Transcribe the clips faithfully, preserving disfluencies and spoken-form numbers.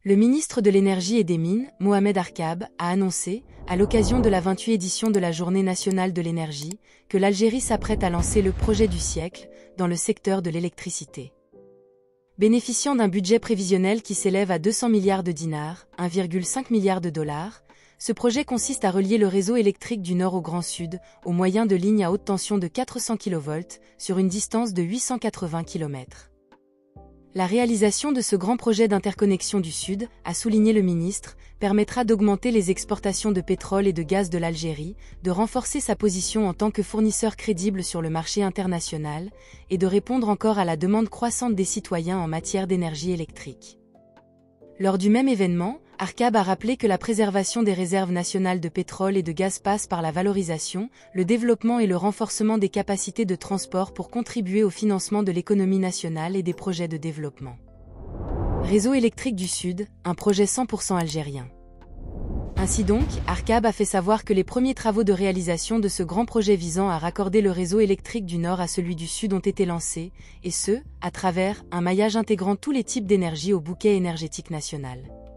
Le ministre de l'Énergie et des Mines, Mohamed Arkab, a annoncé, à l'occasion de la vingt-huitième édition de la Journée nationale de l'énergie, que l'Algérie s'apprête à lancer le projet du siècle dans le secteur de l'électricité. Bénéficiant d'un budget prévisionnel qui s'élève à deux cents milliards de dinars, un virgule cinq milliard de dollars, ce projet consiste à relier le réseau électrique du nord au Grand Sud, au moyen de lignes à haute tension de quatre cents kilovolts, sur une distance de huit cent quatre-vingts kilomètres. La réalisation de ce grand projet d'interconnexion du Sud, a souligné le ministre, permettra d'augmenter les exportations de pétrole et de gaz de l'Algérie, de renforcer sa position en tant que fournisseur crédible sur le marché international, et de répondre encore à la demande croissante des citoyens en matière d'énergie électrique. Lors du même événement, Arkab a rappelé que la préservation des réserves nationales de pétrole et de gaz passe par la valorisation, le développement et le renforcement des capacités de transport pour contribuer au financement de l'économie nationale et des projets de développement. Réseau électrique du Sud, un projet cent pour cent algérien. Ainsi donc, Arkab a fait savoir que les premiers travaux de réalisation de ce grand projet visant à raccorder le réseau électrique du Nord à celui du Sud ont été lancés, et ce, à travers un maillage intégrant tous les types d'énergie au bouquet énergétique national.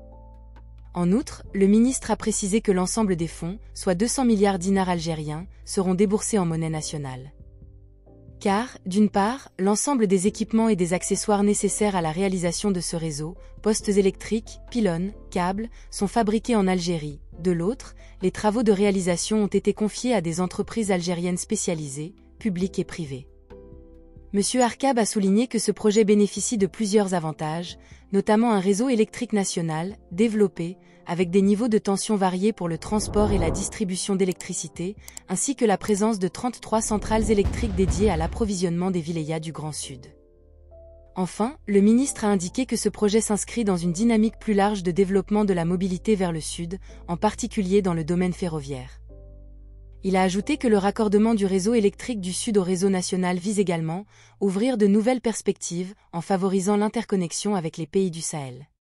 En outre, le ministre a précisé que l'ensemble des fonds, soit deux cents milliards dinars algériens, seront déboursés en monnaie nationale. Car, d'une part, l'ensemble des équipements et des accessoires nécessaires à la réalisation de ce réseau, postes électriques, pylônes, câbles, sont fabriqués en Algérie. De l'autre, les travaux de réalisation ont été confiés à des entreprises algériennes spécialisées, publiques et privées. Monsieur Arkab a souligné que ce projet bénéficie de plusieurs avantages, notamment un réseau électrique national, développé, avec des niveaux de tension variés pour le transport et la distribution d'électricité, ainsi que la présence de trente-trois centrales électriques dédiées à l'approvisionnement des wilayas du Grand Sud. Enfin, le ministre a indiqué que ce projet s'inscrit dans une dynamique plus large de développement de la mobilité vers le Sud, en particulier dans le domaine ferroviaire. Il a ajouté que le raccordement du réseau électrique du Sud au réseau national vise également à ouvrir de nouvelles perspectives en favorisant l'interconnexion avec les pays du Sahel.